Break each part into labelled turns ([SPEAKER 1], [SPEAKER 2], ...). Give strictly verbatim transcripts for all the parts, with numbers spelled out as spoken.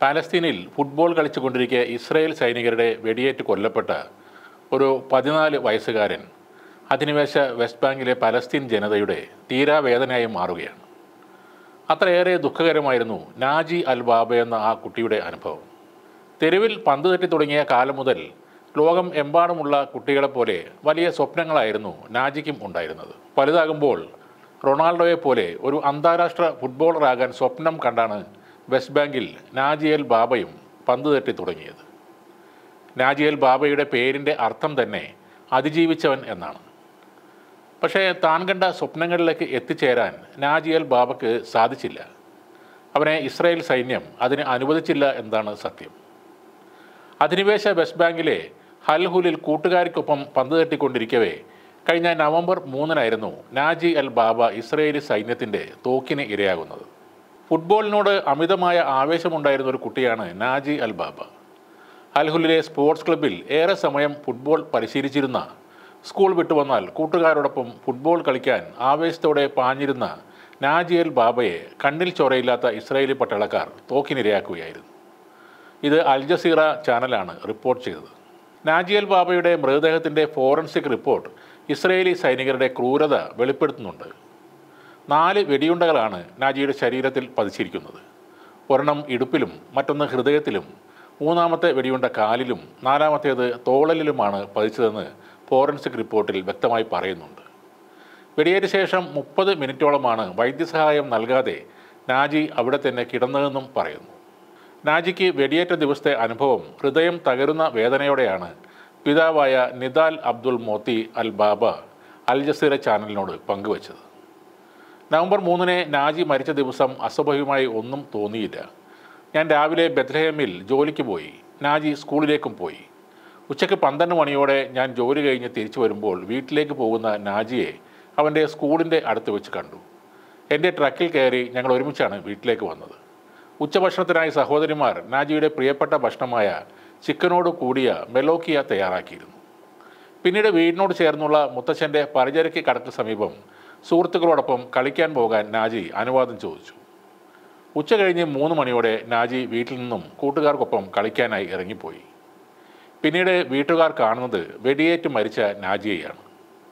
[SPEAKER 1] പാലസ്തീനിൽ football കളിച്ചുകൊണ്ടിരിക്കെ Israel സൈനികരുടെ വെടിയേറ്റ് കൊല്ലപ്പെട്ട ഒരു പതിനാല് വയസ്സുകാരൻ അധിനിവേശ വെസ്റ്റ് ബാങ്കിലെ പലസ്തീൻ ജനതയുടെ തീരാവേദനയായി മാറുകയാണ്. അത്രയേറെ ദുഃഖകരമായിരുന്നു നാജി അൽ ബാബ എന്ന ആ കുട്ടിയുടെ അനുഭവം. തെരുവിൽ പന്ത് തട്ടി തുടങ്ങിയ കാലം മുതൽ ലോകം എമ്പാടുമുള്ള കുട്ടികളെപ്പോലെ വലിയ സ്വപ്നങ്ങളായിരുന്നു നാജിക്കും ഉണ്ടായിരുന്നത്. വലുതാകുമ്പോൾ റൊണാൾഡോയെപ്പോലെ ഒരു അന്താരാഷ്ട്ര ഫുട്ബോളറാകാൻ സ്വപ്നം കണ്ടാണ് വെസ്റ്റ് ബാങ്കിൽ നാജി അൽ ബാബയും പന്ത് തട്ടി തുടങ്ങിയത്. നാജി അൽ ബാബയുടെ പേരിൻ്റെ അർത്ഥം തന്നെ അതിജീവിച്ചവൻ എന്നാണ്. പക്ഷേ താൻ കണ്ട സ്വപ്നങ്ങളിലേക്ക് എത്തിച്ചേരാൻ നാജി അൽ ബാബയ്ക്ക് സാധിച്ചില്ല. അവനെ ഇസ്രായേൽ സൈന്യം അതിന് അനുവദിച്ചില്ല എന്നതാണ് സത്യം. അധിനിവേശ വെസ്റ്റ് ബാങ്കിലെ ഹൽഹുലിൽ കൂട്ടുകാർക്കൊപ്പം പന്ത് തട്ടിക്കൊണ്ടിരിക്കവേ കഴിഞ്ഞ നവംബർ മൂന്നിനായിരുന്നു നാജി അൽ ബാബ ഇസ്രായേലി സൈന്യത്തിൻ്റെ തോക്കിന് ഇരയാകുന്നത്. ഫുട്ബോളിനോട് അമിതമായ ആവേശമുണ്ടായിരുന്ന ഒരു കുട്ടിയാണ് നാജി അൽ ബാബ. ഹൽഹുലിലെ സ്പോർട്സ് ക്ലബ്ബിൽ ഏറെ സമയം ഫുട്ബോൾ പരിശീലിച്ചിരുന്ന, സ്കൂൾ വിട്ടുവന്നാൽ കൂട്ടുകാരോടൊപ്പം ഫുട്ബോൾ കളിക്കാൻ ആവേശത്തോടെ പാഞ്ഞിരുന്ന നാജി അൽ ബാബയെ കണ്ണിൽ ചോരയില്ലാത്ത ഇസ്രായേലി പട്ടാളക്കാർ തോക്കിനിരയാക്കുകയായിരുന്നു. ഇത് അൽ ജസീറ ചാനലാണ് റിപ്പോർട്ട് ചെയ്തത്. നാജി അൽ ബാബയുടെ മൃതദേഹത്തിൻ്റെ ഫോറൻസിക് റിപ്പോർട്ട് ഇസ്രായേലി സൈനികരുടെ ക്രൂരത വെളിപ്പെടുത്തുന്നുണ്ട്. നാല് വെടിയുണ്ടകളാണ് നാജിയുടെ ശരീരത്തിൽ പതിച്ചിരിക്കുന്നത്. ഒരെണ്ണം ഇടുപ്പിലും മറ്റൊന്ന് ഹൃദയത്തിലും മൂന്നാമത്തെ വെടിയുണ്ട കാലിലും നാലാമത്തേത് തോളലിലുമാണ് പതിച്ചതെന്ന് ഫോറൻസിക് റിപ്പോർട്ടിൽ വ്യക്തമായി പറയുന്നുണ്ട്. വെടിയേറ്റ ശേഷം മുപ്പത് മിനിറ്റോളമാണ് വൈദ്യസഹായം നൽകാതെ നാജി അവിടെ തന്നെ കിടന്നതെന്നും പറയുന്നു. നാജിക്ക് വെടിയേറ്റ ദിവസത്തെ അനുഭവം ഹൃദയം തകരുന്ന വേദനയോടെയാണ് പിതാവായ നിദാൽ അബ്ദുൽ മോത്തി അൽ ബാബ അൽ ജസീറ ചാനലിനോട് പങ്കുവച്ചത്. നവംബർ മൂന്നിന് നാജി മരിച്ച ദിവസം അസ്വാഭാവികമായി ഒന്നും തോന്നിയില്ല. ഞാൻ രാവിലെ ബെത്ലഹേമിൽ ജോലിക്ക് പോയി. നാജി സ്കൂളിലേക്കും പോയി. ഉച്ചയ്ക്ക് പന്ത്രണ്ട് മണിയോടെ ഞാൻ ജോലി കഴിഞ്ഞ് തിരിച്ചു വരുമ്പോൾ വീട്ടിലേക്ക് പോകുന്ന നാജിയെ അവൻ്റെ സ്കൂളിൻ്റെ അടുത്ത് വെച്ച് കണ്ടു. എൻ്റെ ട്രക്കിൽ കയറി ഞങ്ങൾ ഒരുമിച്ചാണ് വീട്ടിലേക്ക് വന്നത്. ഉച്ചഭക്ഷണത്തിനായി സഹോദരിമാർ നാജിയുടെ പ്രിയപ്പെട്ട ഭക്ഷണമായ ചിക്കനോട് കൂടിയ മെലോക്കിയ തയ്യാറാക്കിയിരുന്നു. പിന്നീട് വീടിനോട് ചേർന്നുള്ള മുത്തച്ഛൻ്റെ പരിചരയ്ക്ക് കടക്ക് സമീപം സുഹൃത്തുക്കളോടൊപ്പം കളിക്കാൻ പോകാൻ നാജി അനുവാദം ചോദിച്ചു. ഉച്ച കഴിഞ്ഞ് മൂന്ന് മണിയോടെ നാജി വീട്ടിൽ നിന്നും കൂട്ടുകാർക്കൊപ്പം കളിക്കാനായി ഇറങ്ങിപ്പോയി. പിന്നീട് വീട്ടുകാർ കാണുന്നത് വെടിയേറ്റ് മരിച്ച നാജിയെയാണ്.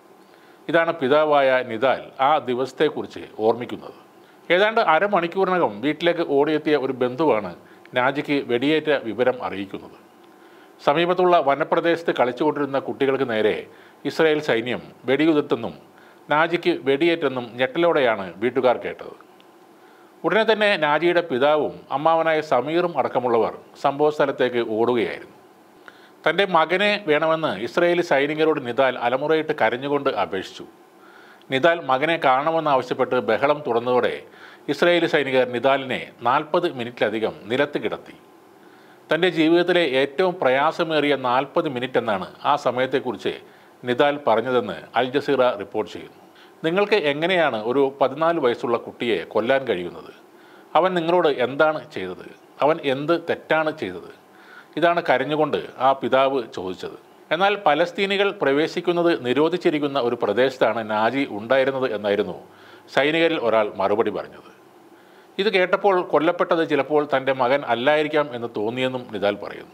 [SPEAKER 1] ഇതാണ് പിതാവായ നിദാൽ ആ ദിവസത്തെക്കുറിച്ച് ഓർമ്മിക്കുന്നത്. ഏതാണ്ട് അരമണിക്കൂറിനകം വീട്ടിലേക്ക് ഓടിയെത്തിയ ഒരു ബന്ധുവാണ് നാജിക്ക് വെടിയേറ്റ വിവരം അറിയിക്കുന്നത്. സമീപത്തുള്ള വനപ്രദേശത്ത് കളിച്ചുകൊണ്ടിരുന്ന കുട്ടികൾക്ക് നേരെ ഇസ്രായേൽ സൈന്യം വെടിയുതിർത്തെന്നും നാജിക്ക് വെടിയേറ്റെന്നും ഞെട്ടലോടെയാണ് വീട്ടുകാർ കേട്ടത്. ഉടനെ തന്നെ നാജിയുടെ പിതാവും അമ്മാവനായ സമീറും അടക്കമുള്ളവർ സംഭവസ്ഥലത്തേക്ക് ഓടുകയായിരുന്നു. തൻ്റെ മകനെ വേണമെന്ന് ഇസ്രായേലി സൈനികരോട് നിദാൽ അലമുറയിട്ട് കരഞ്ഞുകൊണ്ട് അപേക്ഷിച്ചു. നിദാൽ മകനെ കാണണമെന്നാവശ്യപ്പെട്ട് ബഹളം തുടർന്നതോടെ ഇസ്രായേലി സൈനികർ നിദാലിനെ നാൽപ്പത് മിനിറ്റിലധികം നിലത്ത് കിടത്തി. തൻ്റെ ജീവിതത്തിലെ ഏറ്റവും പ്രയാസമേറിയ നാൽപ്പത് മിനിറ്റ് എന്നാണ് ആ സമയത്തെക്കുറിച്ച് നിദാൽ പറഞ്ഞതെന്ന് അൽ ജസീറ റിപ്പോർട്ട് ചെയ്യുന്നു. നിങ്ങൾക്ക് എങ്ങനെയാണ് ഒരു പതിനാല് വയസ്സുള്ള കുട്ടിയെ കൊല്ലാൻ കഴിയുന്നത്? അവൻ നിങ്ങളോട് എന്താണ് ചെയ്തത്? അവൻ എന്ത് തെറ്റാണ് ചെയ്തത്? ഇതാണ് കരഞ്ഞുകൊണ്ട് ആ പിതാവ് ചോദിച്ചത്. എന്നാൽ പലസ്തീനികൾ പ്രവേശിക്കുന്നത് നിരോധിച്ചിരിക്കുന്ന ഒരു പ്രദേശത്താണ് നാജി ഉണ്ടായിരുന്നത് എന്നായിരുന്നു സൈനികരിൽ ഒരാൾ മറുപടി പറഞ്ഞത്. ഇത് കേട്ടപ്പോൾ കൊല്ലപ്പെട്ടത് ചിലപ്പോൾ തൻ്റെ മകൻ അല്ലായിരിക്കാം എന്ന് തോന്നിയെന്നും നിദാൽ പറയുന്നു.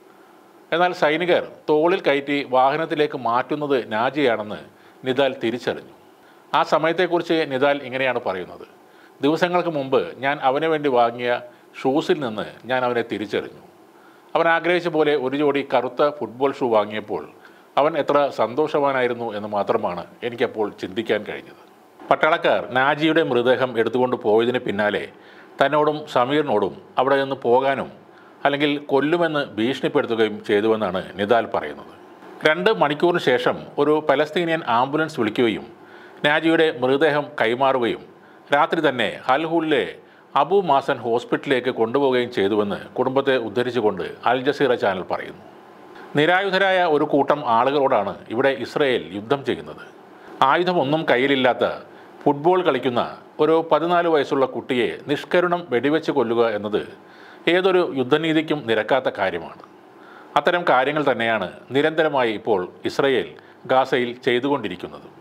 [SPEAKER 1] എന്നാൽ സൈനികർ തോളിൽ കയറ്റി വാഹനത്തിലേക്ക് മാറ്റുന്നത് നാജിയാണെന്ന് നിദാൽ തിരിച്ചറിഞ്ഞു. ആ സമയത്തെക്കുറിച്ച് നിദാൽ ഇങ്ങനെയാണ് പറയുന്നത്. ദിവസങ്ങൾക്ക് മുമ്പ് ഞാൻ അവന് വേണ്ടി വാങ്ങിയ ഷൂസിൽ നിന്ന് ഞാൻ അവനെ തിരിച്ചറിഞ്ഞു. അവൻ ആഗ്രഹിച്ച പോലെ ഒരു ജോഡി കറുത്ത ഫുട്ബോൾ ഷൂ വാങ്ങിയപ്പോൾ അവൻ എത്ര സന്തോഷവാനായിരുന്നു എന്ന് മാത്രമാണ് എനിക്കപ്പോൾ ചിന്തിക്കാൻ കഴിഞ്ഞത്. പട്ടാളക്കാർ നാജിയുടെ മൃതദേഹം എടുത്തുകൊണ്ട് പോയതിന് പിന്നാലെ തന്നോടും സമീറിനോടും അവിടെ നിന്ന് പോകാനും അല്ലെങ്കിൽ കൊല്ലുമെന്ന് ഭീഷണിപ്പെടുത്തുകയും ചെയ്തുവെന്നാണ് നിദാൽ പറയുന്നത്. രണ്ട് മണിക്കൂറിന് ശേഷം ഒരു പലസ്തീനിയൻ ആംബുലൻസ് വിളിക്കുകയും നാജിയുടെ മൃതദേഹം കൈമാറുകയും രാത്രി തന്നെ ഹൽഹുലിലെ അബു മാസൻ ഹോസ്പിറ്റലിലേക്ക് കൊണ്ടുപോവുകയും ചെയ്തുവെന്ന് കുടുംബത്തെ ഉദ്ധരിച്ചുകൊണ്ട് അൽ ജസീറ ചാനൽ പറയുന്നു. നിരായുധരായ ഒരു കൂട്ടം ആളുകളോടാണ് ഇവിടെ ഇസ്രായേൽ യുദ്ധം ചെയ്യുന്നത്. ആയുധമൊന്നും കയ്യിലില്ലാത്ത ഫുട്ബോൾ കളിക്കുന്ന ഒരു പതിനാല് വയസ്സുള്ള കുട്ടിയെ നിഷ്കരുണം വെടിവെച്ച് കൊല്ലുക എന്നത് ഏതൊരു യുദ്ധനീതിക്കും നിരക്കാത്ത കാര്യമാണ്. അത്തരം കാര്യങ്ങൾ തന്നെയാണ് നിരന്തരമായി ഇപ്പോൾ ഇസ്രായേൽ ഗാസയിൽ ചെയ്തുകൊണ്ടിരിക്കുന്നത്.